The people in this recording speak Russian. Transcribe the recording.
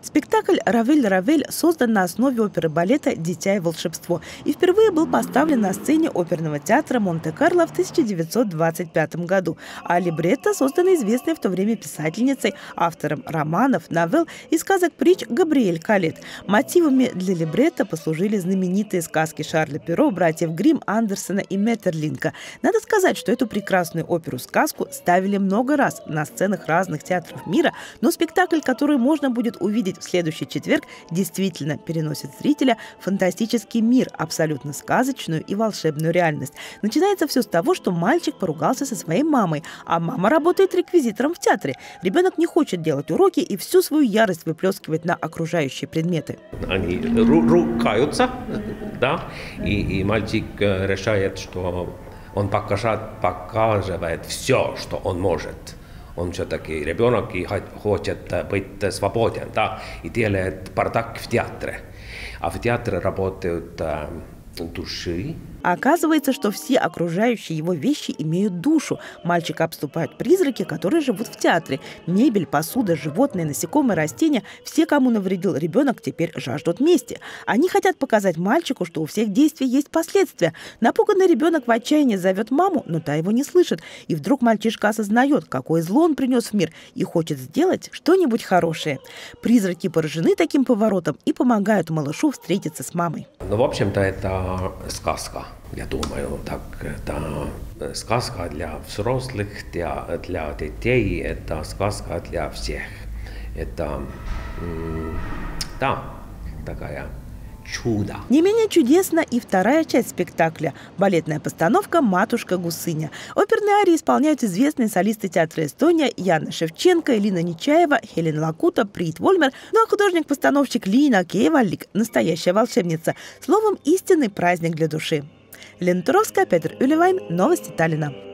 Спектакль «Равель-Равель» создан на основе оперы балета «Дитя и волшебство» и впервые был поставлен на сцене оперного театра Монте-Карло в 1925 году, а либретто создано известной в то время писательницей, автором романов, новелл и сказок-притч Габриэль Калет. Мотивами для либретто послужили знаменитые сказки Шарля Перро, братьев Гримм, Андерсена и Метерлинка. Надо сказать, что эту прекрасную оперу-сказку ставили много раз на сценах разных театров мира, но спектакль, который можно будет увидеть в следующий четверг, действительно переносит зрителя в фантастический мир, абсолютно сказочную и волшебную реальность. Начинается все с того, что мальчик поругался со своей мамой, а мама работает реквизитором в театре. Ребенок не хочет делать уроки и всю свою ярость выплескивает на окружающие предметы. Они ругаются, да, и мальчик решает, что он показывает все, что он может. Он все-таки ребенок и хочет быть свободен, да, и делает бардак в театре. А в театре работают души. Оказывается, что все окружающие его вещи имеют душу. Мальчика обступают призраки, которые живут в театре. Мебель, посуда, животные, насекомые, растения – все, кому навредил ребенок, теперь жаждут мести. Они хотят показать мальчику, что у всех действий есть последствия. Напуганный ребенок в отчаянии зовет маму, но та его не слышит. И вдруг мальчишка осознает, какое зло он принес в мир, и хочет сделать что-нибудь хорошее. Призраки поражены таким поворотом и помогают малышу встретиться с мамой. Ну, в общем-то, это сказка. Я думаю, так, это сказка для взрослых, для детей, это сказка для всех. Это, да, такая чудо. Не менее чудесна и вторая часть спектакля – балетная постановка «Матушка Гусыня». Оперные арии исполняют известные солисты театра Эстония Яна Шевченко, Элина Нечаева, Хелен Лакута, Прит Вольмер, ну а художник-постановщик Лина Кейвалик – настоящая волшебница. Словом, истинный праздник для души. Лена Туровская, Петр Улевайн, Новости Таллина.